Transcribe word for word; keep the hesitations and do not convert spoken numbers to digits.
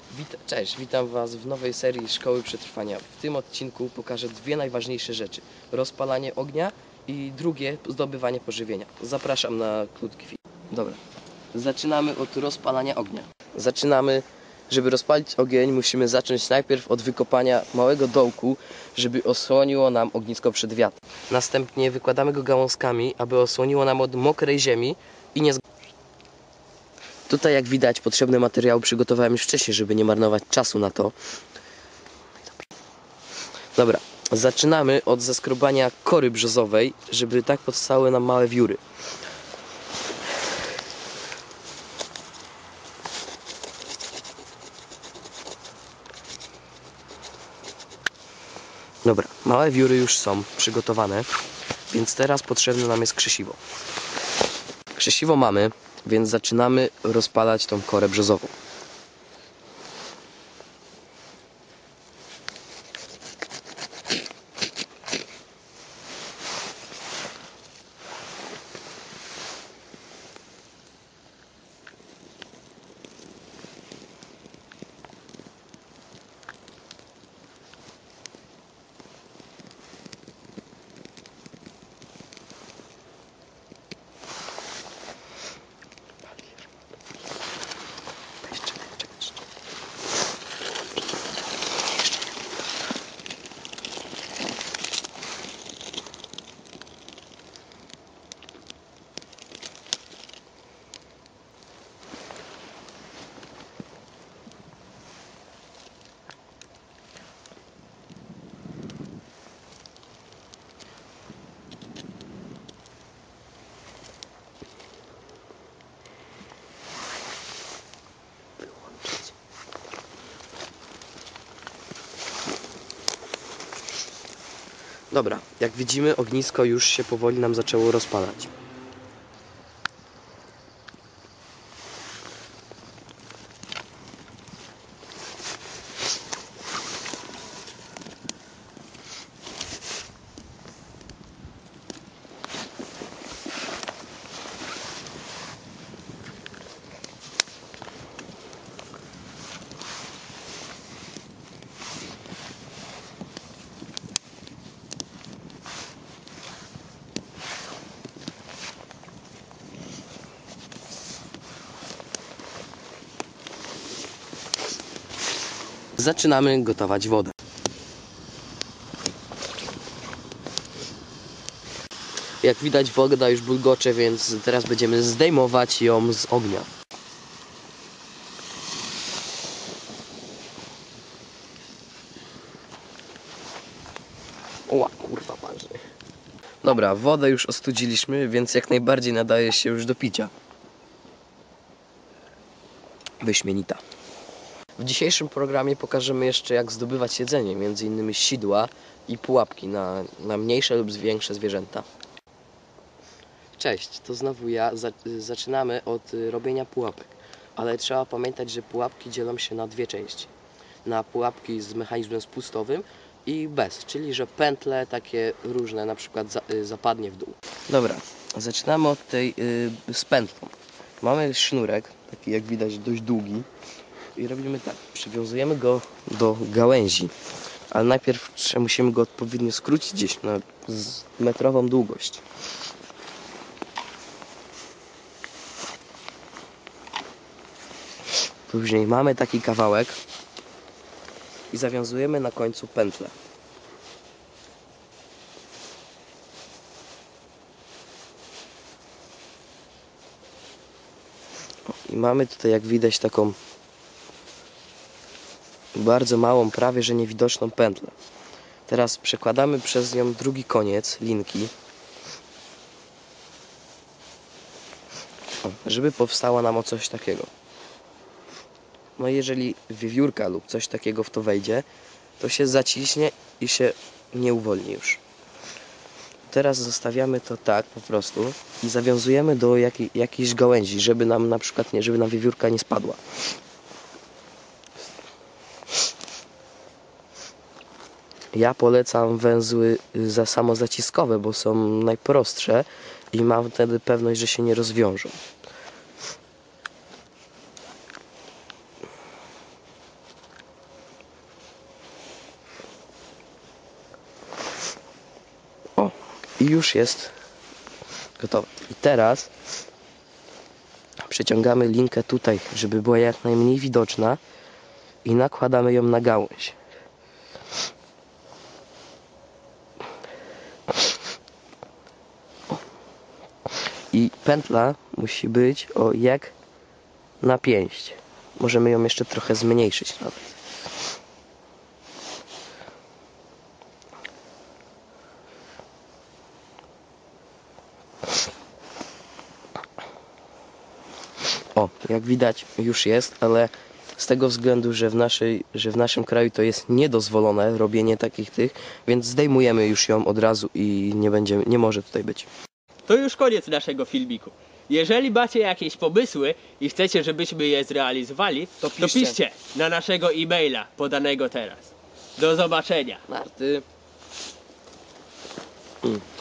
Wit Cześć, witam Was w nowej serii Szkoły Przetrwania. W tym odcinku pokażę dwie najważniejsze rzeczy. Rozpalanie ognia i drugie zdobywanie pożywienia. Zapraszam na krótki film. Dobra, zaczynamy od rozpalania ognia. Zaczynamy, żeby rozpalić ogień, musimy zacząć najpierw od wykopania małego dołku, żeby osłoniło nam ognisko przed wiatrem. Następnie wykładamy go gałązkami, aby osłoniło nam od mokrej ziemi i nie. Tutaj, jak widać, potrzebne materiały przygotowałem już wcześniej, żeby nie marnować czasu na to. Dobra, zaczynamy od zeskrobania kory brzozowej, żeby tak powstały nam małe wióry. Dobra, małe wióry już są przygotowane, więc teraz potrzebne nam jest krzesiwo. Krzesiwo mamy, więc zaczynamy rozpalać tą korę brzozową. Dobra, jak widzimy, ognisko już się powoli nam zaczęło rozpalać. Zaczynamy gotować wodę. Jak widać, woda już bulgocze, więc teraz będziemy zdejmować ją z ognia. O kurwa, parzy. Dobra, wodę już ostudziliśmy, więc jak najbardziej nadaje się już do picia. Wyśmienita. W dzisiejszym programie pokażemy jeszcze, jak zdobywać jedzenie, między innymi sidła i pułapki na, na mniejsze lub większe zwierzęta. Cześć, to znowu ja. Zaczynamy od robienia pułapek, ale trzeba pamiętać, że pułapki dzielą się na dwie części. Na pułapki z mechanizmem spustowym i bez, czyli że pętle takie różne, na przykład zapadnie w dół. Dobra, zaczynamy od tej yy, z pętlą. Mamy sznurek, taki jak widać dość długi, i robimy tak, przywiązujemy go do gałęzi, ale najpierw musimy go odpowiednio skrócić gdzieś na metrową długość. Później mamy taki kawałek i zawiązujemy na końcu pętlę. I mamy tutaj, jak widać, taką bardzo małą, prawie że niewidoczną pętlę. Teraz przekładamy przez nią drugi koniec linki, żeby powstała nam o coś takiego. No i jeżeli wiewiórka lub coś takiego w to wejdzie, to się zaciśnie i się nie uwolni już. Teraz zostawiamy to tak po prostu i zawiązujemy do jakiej, jakiejś gałęzi, żeby nam na przykład nie, żeby nam wiewiórka nie spadła. Ja polecam węzły za samozaciskowe, bo są najprostsze i mam wtedy pewność, że się nie rozwiążą. I już jest gotowe. I teraz przeciągamy linkę tutaj, żeby była jak najmniej widoczna i nakładamy ją na gałąź. I pętla musi być o jak na pięść. Możemy ją jeszcze trochę zmniejszyć nawet. O, jak widać już jest, ale z tego względu, że w, naszej, że w naszym kraju to jest niedozwolone robienie takich tych, więc zdejmujemy już ją od razu i nie będzie, nie może tutaj być. To już koniec naszego filmiku. Jeżeli macie jakieś pomysły i chcecie, żebyśmy je zrealizowali, To to piszcie. piszcie na naszego e-maila podanego teraz. Do zobaczenia. Narty. Mm.